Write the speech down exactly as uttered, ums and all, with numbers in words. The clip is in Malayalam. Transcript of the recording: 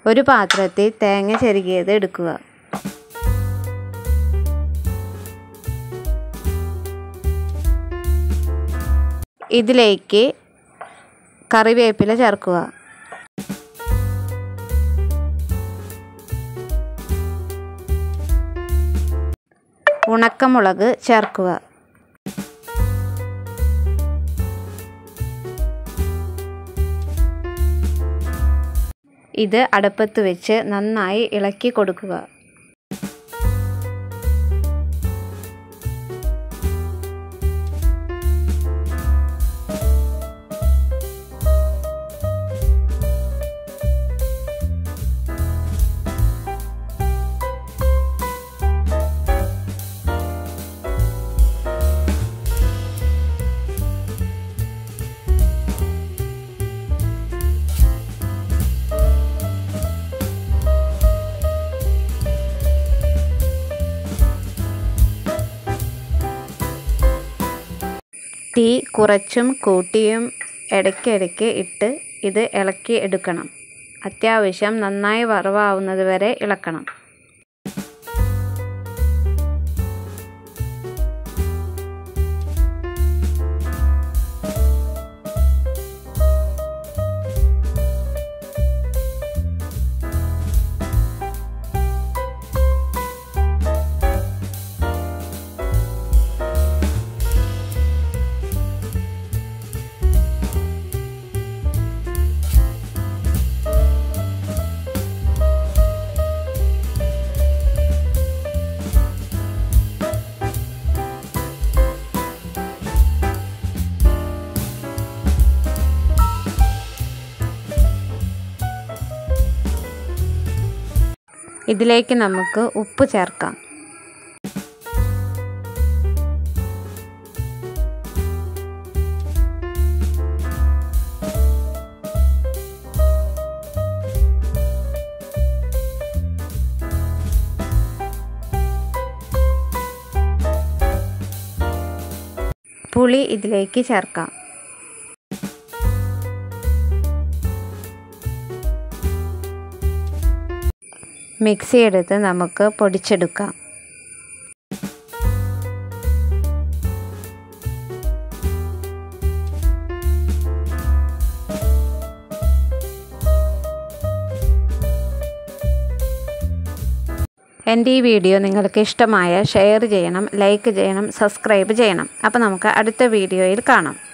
ഒരു പാത്രത്തിൽ തേങ്ങ ചിരകിയത് എടുക്കുക. ഇതിലേക്ക് കറിവേപ്പില ചേർക്കുക. ഉണക്കമുളക് ചേർക്കുക. ഇത് അടുപ്പത്ത് വെച്ച് നന്നായി ഇളക്കി കൊടുക്കുക. തീ കുറച്ചും കൂട്ടിയും ഇടയ്ക്കിടയ്ക്ക് ഇട്ട് ഇത് ഇളക്കി എടുക്കണം. അത്യാവശ്യം നന്നായി വറവാവുന്നത് വരെ ഇളക്കണം. ഇതിലേക്ക് നമുക്ക് ഉപ്പ് ചേർക്കാം. പുളി ഇതിലേക്ക് ചേർക്കാം. മിക്സി എടുത്ത് നമുക്ക് പൊടിച്ചെടുക്കാം. എൻ്റെ ഈ വീഡിയോ നിങ്ങൾക്ക് ഇഷ്ടമായ ഷെയർ ചെയ്യണം, ലൈക്ക് ചെയ്യണം, സബ്സ്ക്രൈബ് ചെയ്യണം. അപ്പോൾ നമുക്ക് അടുത്ത വീഡിയോയിൽ കാണാം.